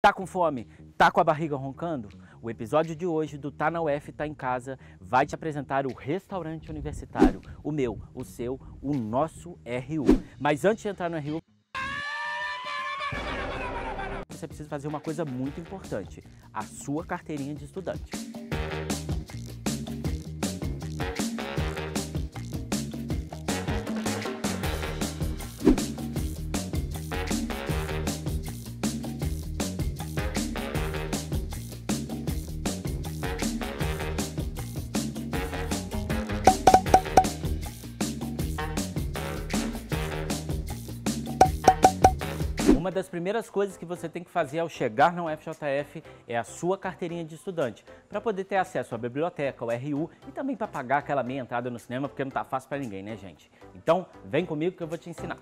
Tá com fome? Tá com a barriga roncando? O episódio de hoje do Tá na UF, Tá em Casa vai te apresentar o restaurante universitário. O meu, o seu, o nosso RU. Mas antes de entrar no RU, você precisa fazer uma coisa muito importante: a sua carteirinha de estudante. Uma das primeiras coisas que você tem que fazer ao chegar na UFJF é a sua carteirinha de estudante, para poder ter acesso à biblioteca, ao RU e também para pagar aquela meia entrada no cinema, porque não tá fácil para ninguém, né, gente? Então, vem comigo que eu vou te ensinar.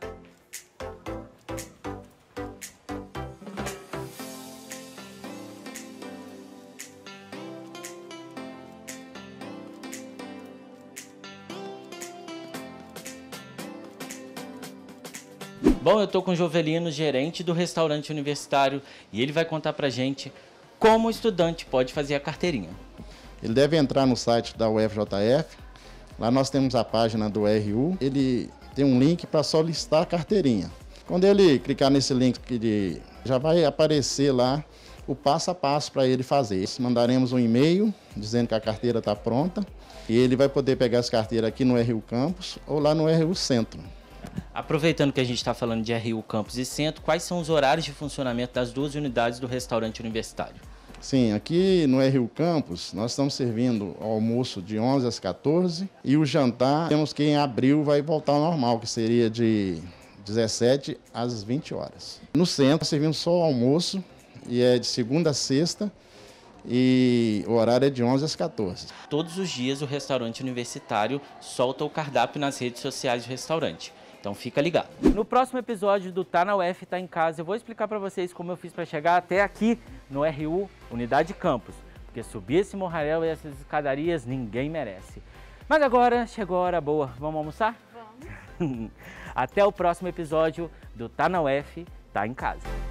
Bom, eu estou com o Jovelino, gerente do restaurante universitário, e ele vai contar pra gente como o estudante pode fazer a carteirinha. Ele deve entrar no site da UFJF, lá nós temos a página do RU, ele tem um link para solicitar a carteirinha. Quando ele clicar nesse link, já vai aparecer lá o passo a passo para ele fazer. Mandaremos um e-mail dizendo que a carteira está pronta e ele vai poder pegar essa carteira aqui no RU Campus ou lá no RU Centro. Aproveitando que a gente está falando de RU Campus e Centro, quais são os horários de funcionamento das duas unidades do restaurante universitário? Sim, aqui no RU Campus nós estamos servindo o almoço de 11 às 14 e o jantar temos que em abril vai voltar ao normal, que seria de 17 às 20 horas. No centro servimos só o almoço e é de segunda a sexta e o horário é de 11 às 14. Todos os dias o restaurante universitário solta o cardápio nas redes sociais do restaurante. Então fica ligado. No próximo episódio do Tá na UF, Tá em Casa, eu vou explicar para vocês como eu fiz para chegar até aqui no RU Unidade Campus. Porque subir esse morrarel e essas escadarias ninguém merece. Mas agora chegou a hora boa. Vamos almoçar? Vamos. Até o próximo episódio do Tá na UF, Tá em Casa.